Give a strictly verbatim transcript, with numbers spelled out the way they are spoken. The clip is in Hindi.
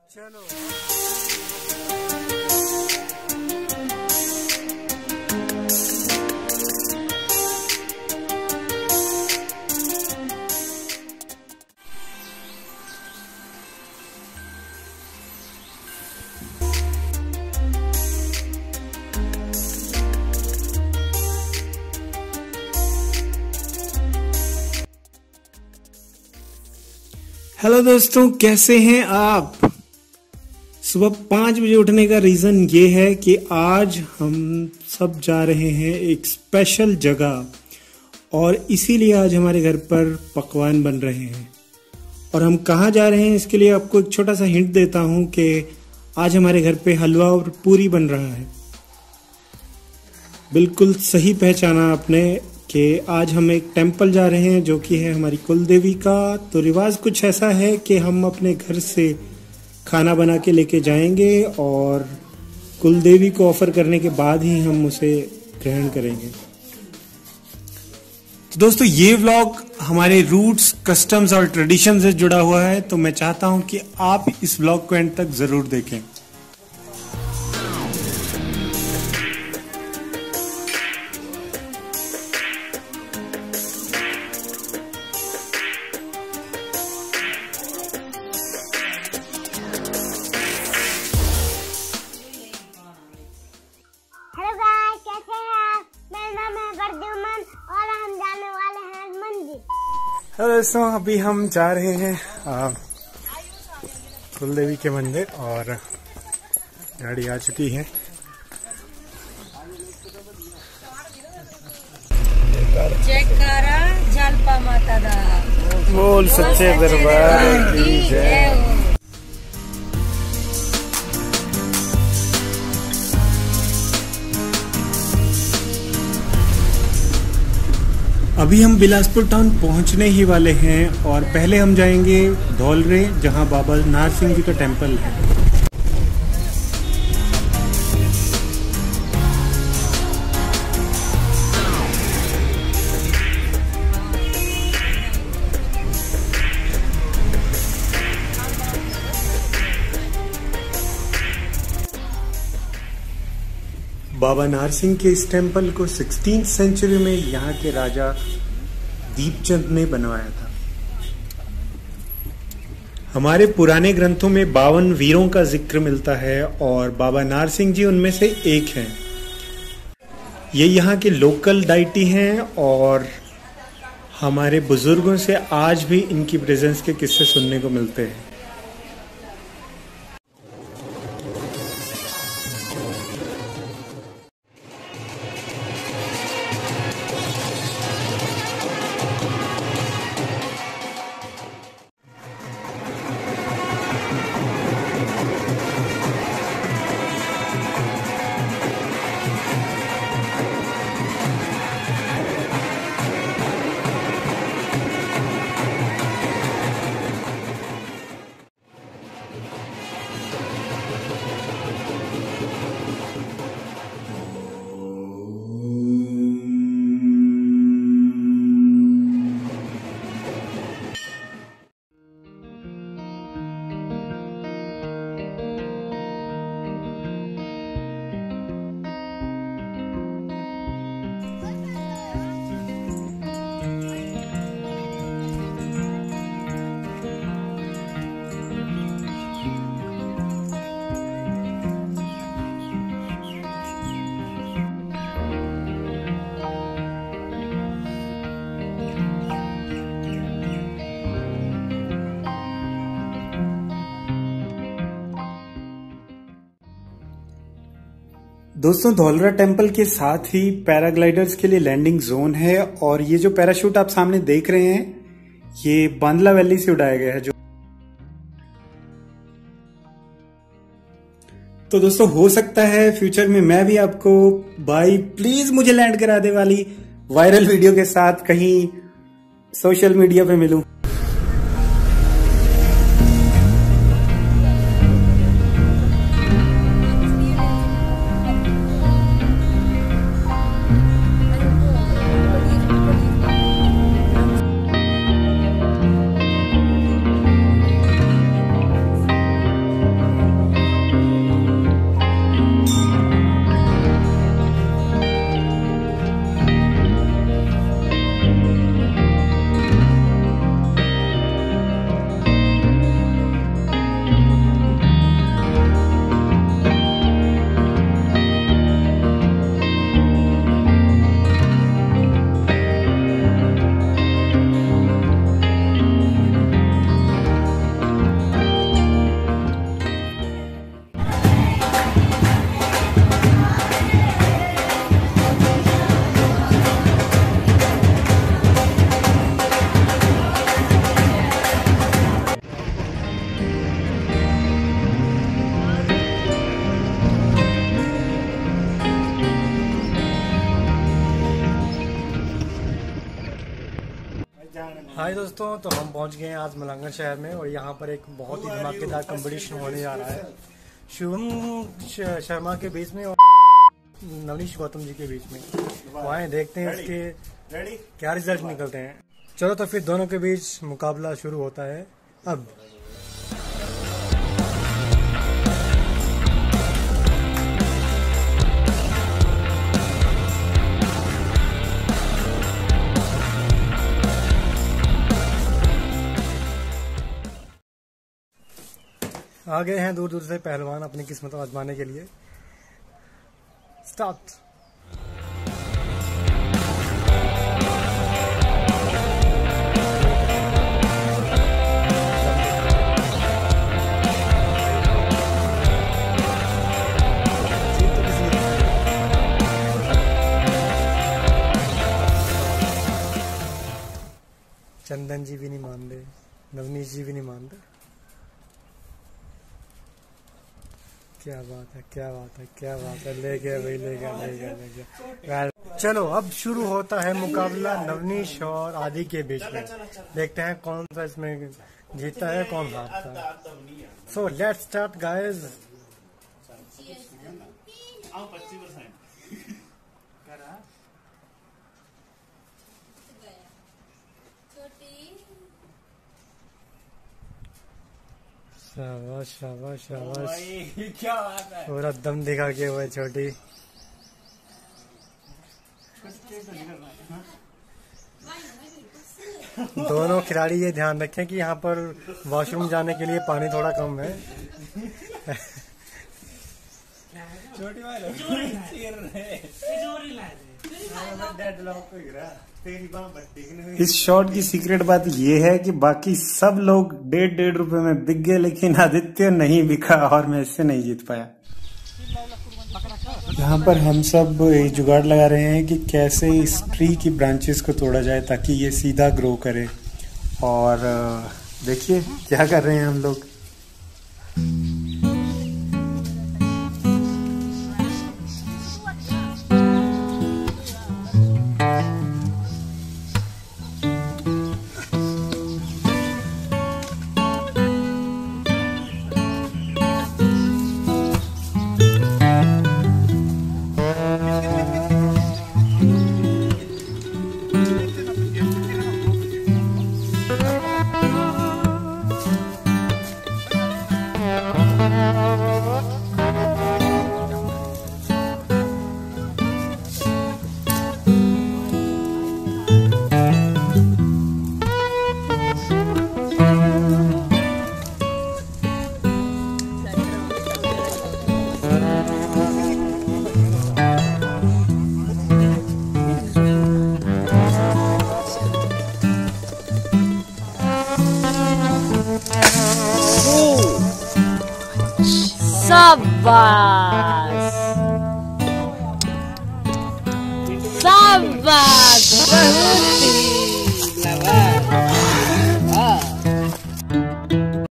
चलो हेलो दोस्तों, कैसे हैं आप। सुबह पाँच बजे उठने का रीज़न ये है कि आज हम सब जा रहे हैं एक स्पेशल जगह और इसीलिए आज हमारे घर पर पकवान बन रहे हैं। और हम कहाँ जा रहे हैं इसके लिए आपको एक छोटा सा हिंट देता हूँ कि आज हमारे घर पे हलवा और पूरी बन रहा है। बिल्कुल सही पहचाना आपने कि आज हम एक टेंपल जा रहे हैं जो कि है हमारी कुल देवी का। तो रिवाज कुछ ऐसा है कि हम अपने घर से खाना बना के लेके जाएंगे और कुल देवी को ऑफर करने के बाद ही हम उसे ग्रहण करेंगे। तो दोस्तों, ये व्लॉग हमारे रूट्स, कस्टम्स और ट्रेडिशन से जुड़ा हुआ है, तो मैं चाहता हूं कि आप इस व्लॉग को एंड तक जरूर देखें। हेलो दोस्तों, अभी हम जा रहे हैं कुल देवी के मंदिर और गाड़ी आ चुकी है। जयकारा जलपा माता दा बोल सच्चे दरबार की जय। अभी हम बिलासपुर टाउन पहुंचने ही वाले हैं और पहले हम जाएंगे धौलरे, जहां बाबा नार सिंह जी का टेंपल है। बाबा नार सिंह के इस टेंपल को सिक्सटीन्थ सेंचुरी में यहाँ के राजा दीपचंद ने बनवाया था। हमारे पुराने ग्रंथों में बावन वीरों का जिक्र मिलता है और बाबा नार सिंह जी उनमें से एक हैं। ये यहाँ के लोकल डाइटी हैं और हमारे बुजुर्गों से आज भी इनकी प्रेजेंस के किस्से सुनने को मिलते हैं। दोस्तों, धौलरा टेंपल के साथ ही पैराग्लाइडर्स के लिए लैंडिंग जोन है और ये जो पैराशूट आप सामने देख रहे हैं ये बांदला वैली से उड़ाया गया है। जो तो दोस्तों, हो सकता है फ्यूचर में मैं भी आपको भाई प्लीज मुझे लैंड करा दे वाली वायरल वीडियो के साथ कहीं सोशल मीडिया पे मिलूं। हाय दोस्तों, तो हम पहुंच गए हैं आज मलंगन शहर में और यहाँ पर एक बहुत ही धमाकेदार कंपटीशन होने जा रहा है शुभम शर्मा के बीच में और नवनीश गौतम जी के बीच में। तो आए देखते हैं इसके क्या रिजल्ट निकलते हैं। चलो तो फिर दोनों के बीच मुकाबला शुरू होता है अब। आ गए हैं दूर दूर से पहलवान अपनी किस्मत आजमाने के लिए। स्टार्ट। चंदन जी भी नहीं मान रहे, नवनीश जी भी नहीं मान रहे। क्या बात है, क्या बात है, क्या बात है। ले गया भाई, ले गया, ले गया, ले गया। चलो अब शुरू होता है मुकाबला नवनीश और आदि के बीच में। देखते हैं कौन सा इसमें जीतता है, कौन हारता है। So let's start guys. शाबाश शाबाश शाबाश, क्या बात है। पूरा दम दिखा के हुआ है छोटी। दोनों खिलाड़ी ये ध्यान रखें कि यहाँ पर वॉशरूम जाने के लिए पानी थोड़ा कम है। छोटी वाले इस शॉट की सीक्रेट बात ये है कि बाकी सब लोग डेढ़ डेढ़ रुपए में बिक गए, लेकिन आदित्य नहीं बिका और मैं इससे नहीं जीत पाया। यहाँ पर हम सब जुगाड़ लगा रहे हैं कि कैसे इस ट्री की ब्रांचेस को तोड़ा जाए ताकि ये सीधा ग्रो करे। और देखिए क्या कर रहे हैं हम लोग। शाबाश शाबाश, बहुत ही